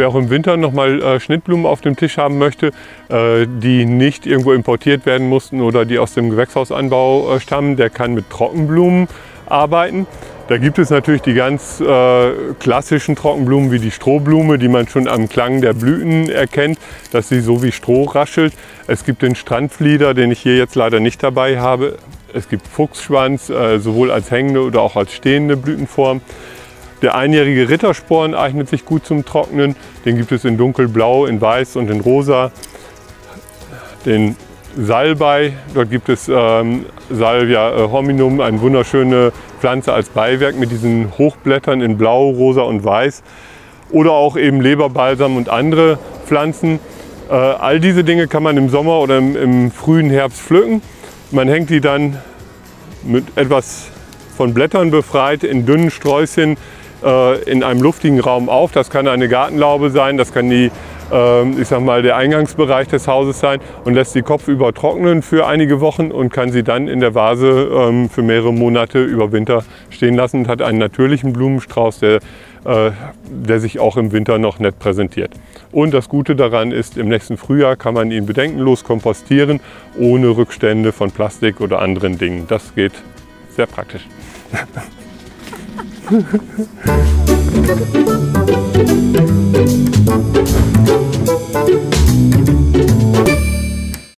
wer auch im Winter nochmal Schnittblumen auf dem Tisch haben möchte, die nicht irgendwo importiert werden mussten oder die aus dem Gewächshausanbau stammen, der kann mit Trockenblumen arbeiten. Da gibt es natürlich die ganz klassischen Trockenblumen wie die Strohblume, die man schon am Klang der Blüten erkennt, dass sie so wie Stroh raschelt. Es gibt den Strandflieder, den ich hier jetzt leider nicht dabei habe. Es gibt Fuchsschwanz, sowohl als hängende oder auch als stehende Blütenform. Der einjährige Rittersporn eignet sich gut zum Trocknen. Den gibt es in dunkelblau, in weiß und in rosa. Den Salbei, dort gibt es Salvia hominum, eine wunderschöne Pflanze als Beiwerk mit diesen Hochblättern in blau, rosa und weiß. Oder auch eben Leberbalsam und andere Pflanzen. All diese Dinge kann man im Sommer oder im frühen Herbst pflücken. Man hängt die dann mit etwas von Blättern befreit in dünnen Sträußchen in einem luftigen Raum auf. Das kann eine Gartenlaube sein, das kann die, ich sag mal, der Eingangsbereich des Hauses sein und lässt sie kopfüber trocknen für einige Wochen und kann sie dann in der Vase für mehrere Monate über Winter stehen lassen und hat einen natürlichen Blumenstrauß, der sich auch im Winter noch nett präsentiert. Und das Gute daran ist, im nächsten Frühjahr kann man ihn bedenkenlos kompostieren, ohne Rückstände von Plastik oder anderen Dingen. Das geht sehr praktisch.